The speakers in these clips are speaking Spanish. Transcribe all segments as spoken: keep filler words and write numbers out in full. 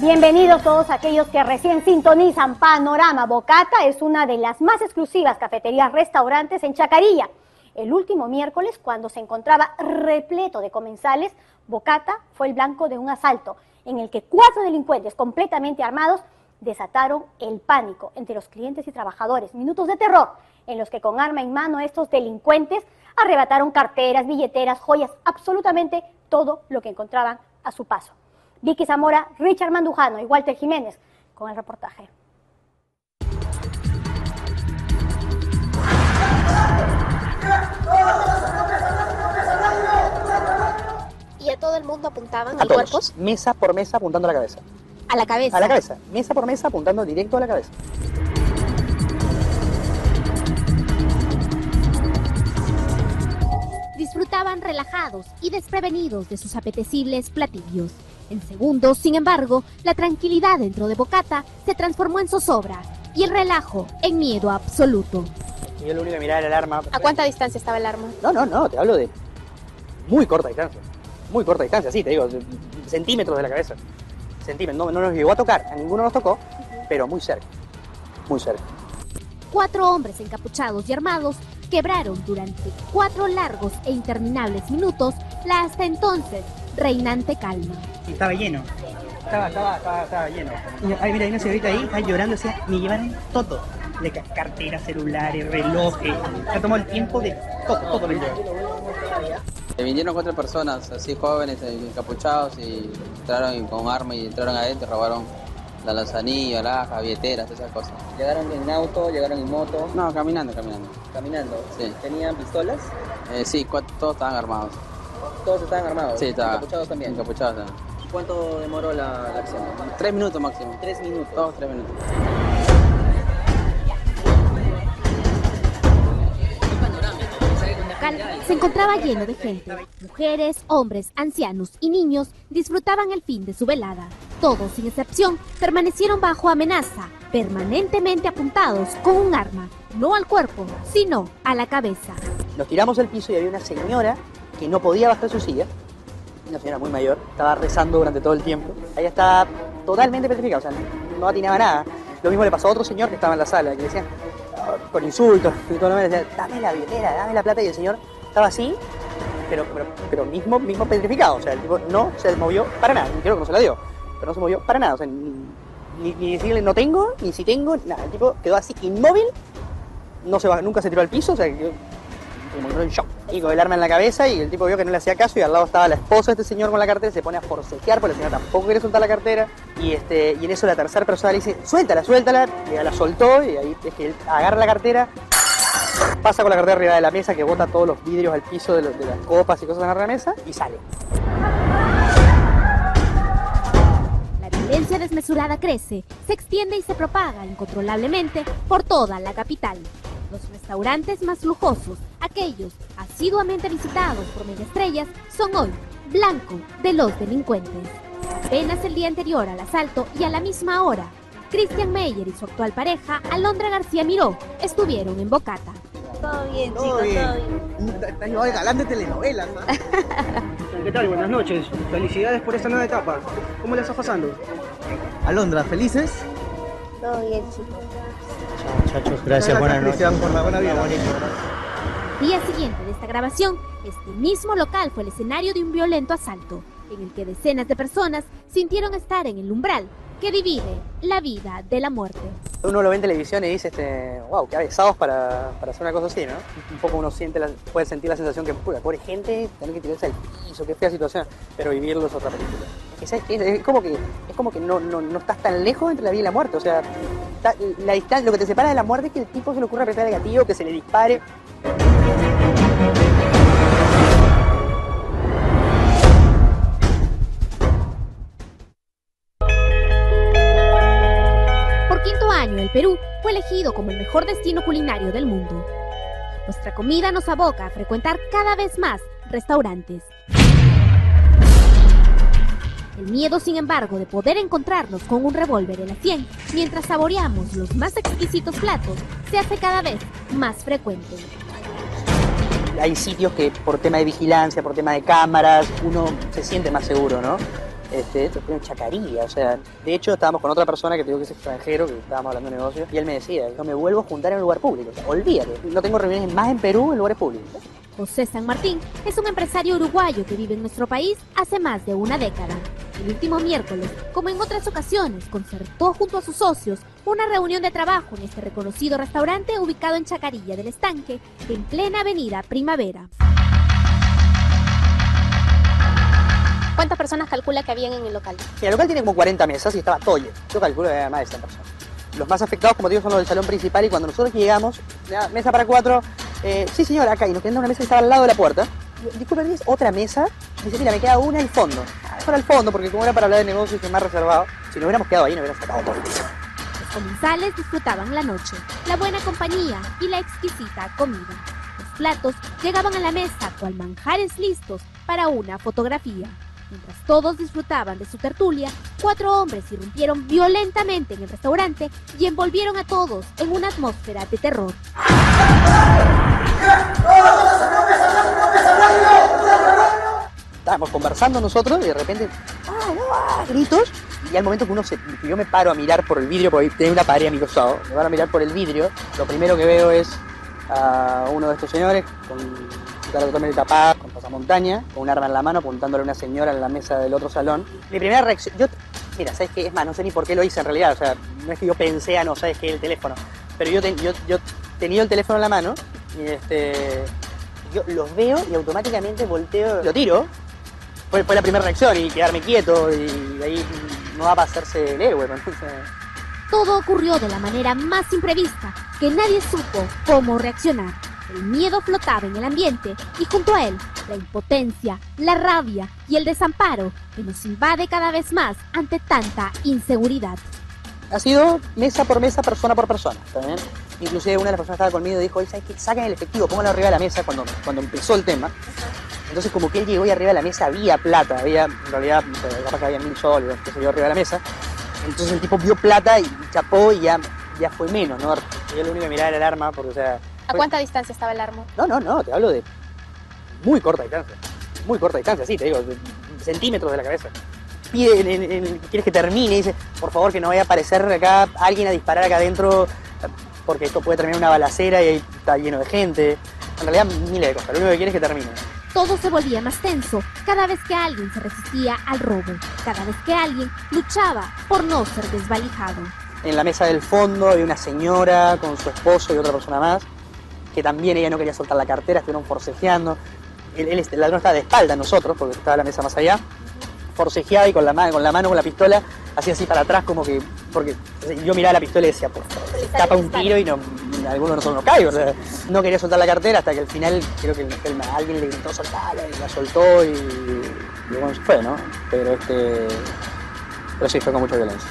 Bienvenidos todos aquellos que recién sintonizan Panorama. Bocata es una de las más exclusivas cafeterías restaurantes en Chacarilla. El último miércoles, cuando se encontraba repleto de comensales, Bocata fue el blanco de un asalto en el que cuatro delincuentes completamente armados desataron el pánico entre los clientes y trabajadores. Minutos de terror en los que con arma en mano estos delincuentes arrebataron carteras, billeteras, joyas, absolutamente todo lo que encontraban a su paso. Vicky Zamora, Richard Mandujano y Walter Jiménez con el reportaje. ¿Y a todo el mundo apuntaban a a todos, cuerpos? Mesa por mesa apuntando a la cabeza. A la cabeza. A la cabeza, mesa por mesa apuntando directo a la cabeza. Disfrutaban relajados y desprevenidos de sus apetecibles platillos. En segundos, sin embargo, la tranquilidad dentro de Bocata se transformó en zozobra y el relajo en miedo absoluto. Y yo lo único que miraba era el arma. ¿A cuánta distancia estaba el arma? No, no, no, te hablo de muy corta distancia. Muy corta distancia, sí, te digo, centímetros de la cabeza. Centímetros, no, no nos llegó a tocar, a ninguno nos tocó, pero muy cerca, muy cerca. Cuatro hombres encapuchados y armados quebraron durante cuatro largos e interminables minutos la hasta entonces reinante calma. Estaba lleno, estaba, estaba, estaba, estaba lleno. Y, ay, mira, hay una señorita ahí, está llorando, decía, me llevaron todo. De carteras, celulares, relojes, se tomó el tiempo de todo, todo me llevaron. Vinieron cuatro personas, así jóvenes, encapuchados, y entraron con armas y entraron adentro, robaron la lanzanilla, alhajas, billeteras, esas cosas. ¿Llegaron en auto? ¿Llegaron en moto? No, caminando, caminando. ¿Caminando? Sí. ¿Tenían pistolas? Eh, sí, cuatro, todos estaban armados. ¿Todos estaban armados? Sí, estaban. ¿Encapuchados también? Encapuchados también. ¿Cuánto demoró la, la acción? Tres minutos máximo. Tres minutos. Todos tres minutos. Se encontraba lleno de gente. Mujeres, hombres, ancianos y niños disfrutaban el fin de su velada. Todos, sin excepción, permanecieron bajo amenaza, permanentemente apuntados con un arma, no al cuerpo, sino a la cabeza. Nos tiramos al piso y había una señora que no podía bajar su silla, una señora muy mayor, estaba rezando durante todo el tiempo. Ella estaba totalmente petrificada, o sea, no atinaba nada. Lo mismo le pasó a otro señor que estaba en la sala, que le decían, con insultos, y todo lo demás, le decía, dame la billetera, dame la plata, y el señor estaba así, pero, pero, pero mismo, mismo petrificado, o sea, el tipo no se movió para nada, creo que no se la dio, pero no se movió para nada, o sea, ni, ni, ni decirle no tengo, ni si tengo, nada, el tipo quedó así inmóvil, no se va, nunca se tiró al piso, o sea, quedó como en shock, y con el arma en la cabeza, y el tipo vio que no le hacía caso, y al lado estaba la esposa de este señor con la cartera, se pone a forcejear, porque la señora tampoco quiere soltar la cartera, y este y en eso la tercera persona le dice, suéltala, suéltala, y ella la soltó, y ahí es que él agarra la cartera, pasa con la cartera arriba de la mesa, que bota todos los vidrios al piso de, lo, de las copas y cosas en la mesa, y sale. La violencia desmesurada crece, se extiende y se propaga incontrolablemente por toda la capital. Los restaurantes más lujosos, aquellos asiduamente visitados por megaestrellas, son hoy blanco de los delincuentes. Apenas el día anterior al asalto y a la misma hora, Christian Meyer y su actual pareja, Alondra García Miró, estuvieron en Bocata. Todo bien, chicos, todo bien. Estás igual galán de telenovelas, ¿no? ¿Qué tal? Buenas noches. Felicidades por esta nueva etapa. ¿Cómo la estás pasando? Alondra, ¿felices? Todo bien, chicos. Muchachos, gracias, buenas noches. Por la buena vida. Día siguiente de esta grabación, este mismo local fue el escenario de un violento asalto, en el que decenas de personas sintieron estar en el umbral que divide la vida de la muerte. Uno lo ve en televisión y dice, este, wow, qué avesados para, para hacer una cosa así, ¿no? Un poco uno siente la, puede sentir la sensación que, puta, pobre gente, tener que tirarse al piso, qué fea situación, pero vivirlo es otra película. Es, ¿sabes qué? Es como que, es como que no, no, no estás tan lejos entre la vida y la muerte, o sea, está, la distancia, lo que te separa de la muerte es que el tipo se le ocurra apretar el gatillo, que se le dispare. El Perú fue elegido como el mejor destino culinario del mundo. Nuestra comida nos aboca a frecuentar cada vez más restaurantes. El miedo, sin embargo, de poder encontrarnos con un revólver en la sien mientras saboreamos los más exquisitos platos se hace cada vez más frecuente. Hay sitios que por tema de vigilancia, por tema de cámaras, uno se siente más seguro, ¿no? Este, esto fue en Chacarilla, o sea, de hecho estábamos con otra persona que te digo que es extranjero, que estábamos hablando de negocios, y él me decía, yo me vuelvo a juntar en un lugar público, o sea, olvídate, no tengo reuniones más en Perú en lugares públicos. José San Martín es un empresario uruguayo que vive en nuestro país hace más de una década. El último miércoles, como en otras ocasiones, concertó junto a sus socios una reunión de trabajo en este reconocido restaurante ubicado en Chacarilla del Estanque, en plena avenida Primavera. ¿Cuántas personas calcula que habían en el local? Mira, el local tiene como cuarenta mesas y estaba todo lleno. Yo calculo que había más de cien personas. Los más afectados, como te digo, son los del salón principal y cuando nosotros llegamos, mesa para cuatro, eh, sí señor, acá, y nos quedamos en una mesa que estaba al lado de la puerta. Y, disculpe, ¿tienes otra mesa? Y dice, mira, me queda una al fondo. Para el fondo, porque como era para hablar de negocios y más reservado, si nos hubiéramos quedado ahí, nos hubiéramos sacado todo el tiro. Los comensales disfrutaban la noche, la buena compañía y la exquisita comida. Los platos llegaban a la mesa cual manjares listos para una fotografía. Mientras todos disfrutaban de su tertulia, cuatro hombres irrumpieron violentamente en el restaurante y envolvieron a todos en una atmósfera de terror. Estábamos conversando nosotros y de repente, ¡ah, no! Ah, gritos. Y al momento que uno se, que yo me paro a mirar por el vidrio, porque tenía una pared a mi costado, me paro a mirar por el vidrio, lo primero que veo es a uno de estos señores con cara totalmente tapada, con pasamontaña, con un arma en la mano apuntándole a una señora en la mesa del otro salón. Mi primera reacción, yo, mira, ¿sabes qué? Es más, no sé ni por qué lo hice en realidad, o sea, no es que yo pensé, ah, no, ¿sabes qué? El teléfono. Pero yo, ten, yo, yo tenía el teléfono en la mano y este, yo los veo y automáticamente volteo, lo tiro. Fue, fue la primera reacción y quedarme quieto y ahí no va a pasarse el héroe. Entonces... Todo ocurrió de la manera más imprevista, que nadie supo cómo reaccionar. El miedo flotaba en el ambiente y junto a él, la impotencia, la rabia y el desamparo que nos invade cada vez más ante tanta inseguridad. Ha sido mesa por mesa, persona por persona, ¿también? Inclusive una de las personas que estaba conmigo dijo, oye, ¿sabes qué? Saquen el efectivo, pónganlo arriba de la mesa cuando, cuando empezó el tema. Entonces como que él llegó y arriba de la mesa había plata, había, en realidad, no sé, capaz que había mil soles, que se dio arriba de la mesa. Entonces el tipo vio plata y chapó y ya, ya fue menos, ¿no? Yo lo único que miraba era el arma, porque o sea... ¿A cuánta distancia estaba el arma? No, no, no, te hablo de muy corta distancia, muy corta distancia, sí, te digo, de centímetros de la cabeza. Pide, en, en, en, quieres que termine, y dice, por favor que no vaya a aparecer acá alguien a disparar acá adentro, porque esto puede terminar una balacera y ahí está lleno de gente. En realidad, miles de cosas, lo único que quiere es que termine. Todo se volvía más tenso cada vez que alguien se resistía al robo, cada vez que alguien luchaba por no ser desvalijado. En la mesa del fondo había una señora con su esposo y otra persona más, que también ella no quería soltar la cartera, estuvieron forcejeando. Él, él, el ladrón estaba de espalda a nosotros, porque estaba la mesa más allá, forcejeaba y con la, mano, con la mano, con la pistola, hacía así para atrás como que... Porque yo miraba la pistola y decía, por favor, se escapa un tiro y no, alguno de nosotros no cae. O sea, no quería soltar la cartera hasta que al final creo que el, el, alguien le gritó soltarla y la soltó y, y bueno, se fue, ¿no? Pero este... Pero sí, fue con mucha violencia.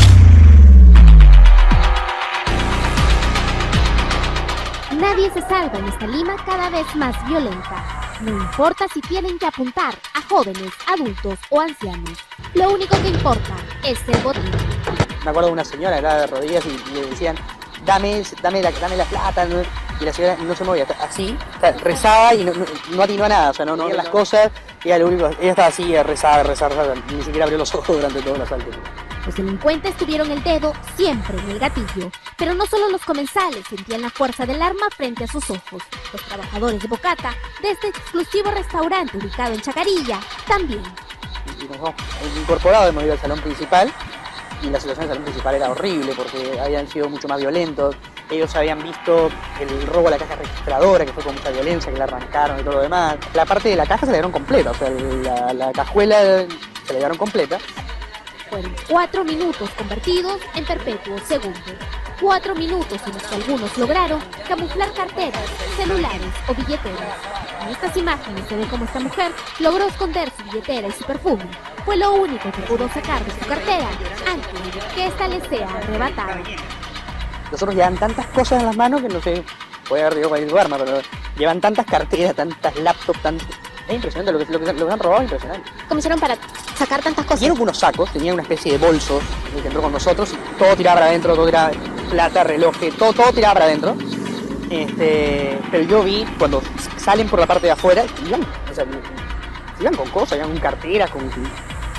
Nadie se salva en esta Lima cada vez más violenta. No importa si tienen que apuntar a jóvenes, adultos o ancianos. Lo único que importa es el botín. Me acuerdo de una señora que estaba de rodillas y, y le decían, dame, dame, la, dame la plata, ¿no? Y la señora no se movía, así, o sea, rezaba y no, no, no atinó a nada, o sea, no, no veía las cosas, y ella, lo único, ella estaba así, rezaba, rezaba, rezaba, ni siquiera abrió los ojos durante todo el asalto. Los delincuentes tuvieron el dedo siempre en el gatillo, pero no solo los comensales sentían la fuerza del arma frente a sus ojos. Los trabajadores de Bocata, de este exclusivo restaurante ubicado en Chacarilla, también. Y nos hemos incorporado, hemos ido al salón principal, y la situación del salón principal era horrible porque habían sido mucho más violentos. Ellos habían visto el robo a la caja registradora, que fue con mucha violencia, que la arrancaron y todo lo demás. La parte de la caja se la dieron completa, o sea, la, la cajuela se la dieron completa. Fueron cuatro minutos convertidos en perpetuos segundos. Cuatro minutos en los que algunos lograron camuflar carteras, celulares o billeteras. En estas imágenes se ve cómo esta mujer logró esconder su billetera y su perfume. Fue lo único que pudo sacar de su cartera antes de que ésta le sea arrebatada. Nosotros llevan tantas cosas en las manos que no sé, puede haber llegado cualquier arma, pero llevan tantas carteras, tantas laptops, tantas... Es impresionante, lo que, lo que, lo que han robado es impresionante. ¿Cómo hicieron para sacar tantas cosas? Hicieron unos sacos, tenían una especie de bolso que entró con nosotros y todo tiraba para adentro, todo tiraba plata, relojes, todo, todo tiraba para adentro. Este, pero yo vi cuando salen por la parte de afuera, iban, o sea, iban con cosas, iban con carteras, con...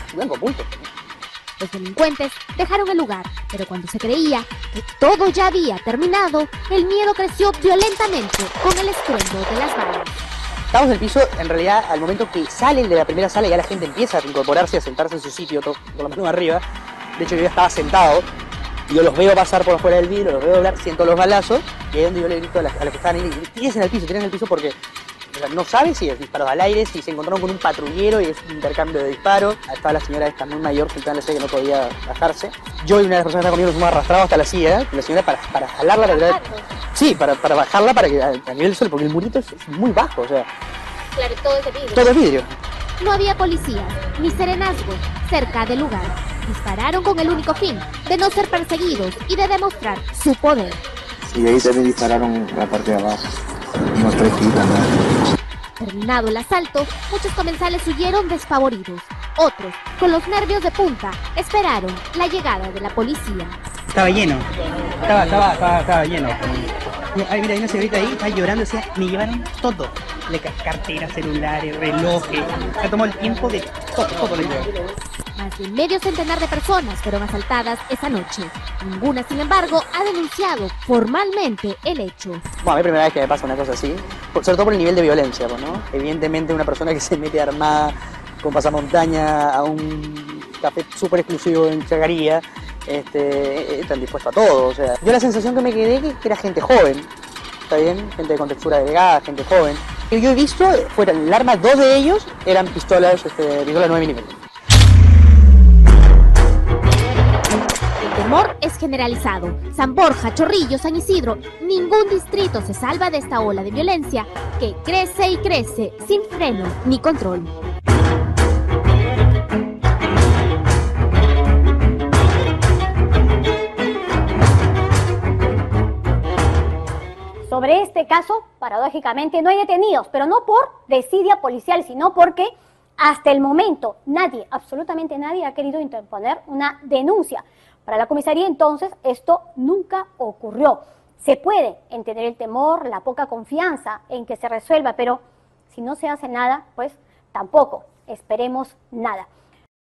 blanco oculto. Los delincuentes dejaron el lugar, pero cuando se creía que todo ya había terminado, el miedo creció violentamente con el estruendo de las balas. Estamos en el piso, en realidad, al momento que salen de la primera sala, ya la gente empieza a incorporarse, a sentarse en su sitio, todo, por lo menos arriba. De hecho, yo ya estaba sentado, y yo los veo pasar por afuera del vidrio, los veo doblar, siento los balazos, y ahí es donde yo le grito a, la, a los que estaban ahí, tírense en el piso, tírense en el piso, porque o sea, no sabe si es disparos al aire, si se encontraron con un patrullero y es un intercambio de disparos. Ahí estaba la señora esta muy mayor, sentada en la silla, que no podía bajarse. Yo y una de las personas que estaba conmigo nos hemos arrastrado hasta la silla, la señora para, para jalarla, para tirar, sí, para, para bajarla para que a, a nivel del suelo, porque el murito es, es muy bajo, o sea. Claro, todo es de vidrio. Todo es vidrio. No había policías ni serenazgos cerca del lugar. Dispararon con el único fin de no ser perseguidos y de demostrar su poder. Y ahí también dispararon la parte de abajo, unos tres tiros más. Terminado el asalto, muchos comensales huyeron despavoridos. Otros, con los nervios de punta, esperaron la llegada de la policía. Estaba lleno, estaba, estaba, estaba, estaba lleno. Ay, mira, hay una señorita ahí, está llorando, decía, me llevaron todo. Le ca- carteras, celulares, relojes, se tomó el tiempo de todo, todo le llevaron. Más de medio centenar de personas fueron asaltadas esa noche. Ninguna, sin embargo, ha denunciado formalmente el hecho. Bueno, a mí primera vez que me pasa una cosa así, por, sobre todo por el nivel de violencia, pues, ¿no? Evidentemente una persona que se mete armada con pasamontaña a un café súper exclusivo en Chacarilla, este, están dispuestos a todo, o sea. Yo la sensación que me quedé que, que era gente joven, ¿está bien? Gente de contextura delgada, gente joven. Que yo he visto, fuera el arma, dos de ellos eran pistolas, este, pistolas nueve milímetros. El temor es generalizado. San Borja, Chorrillos, San Isidro, ningún distrito se salva de esta ola de violencia que crece y crece sin freno ni control. Sobre este caso, paradójicamente, no hay detenidos, pero no por desidia policial, sino porque hasta el momento nadie, absolutamente nadie, ha querido interponer una denuncia. Para la comisaría, entonces, esto nunca ocurrió. Se puede entender el temor, la poca confianza en que se resuelva, pero si no se hace nada, pues tampoco esperemos nada.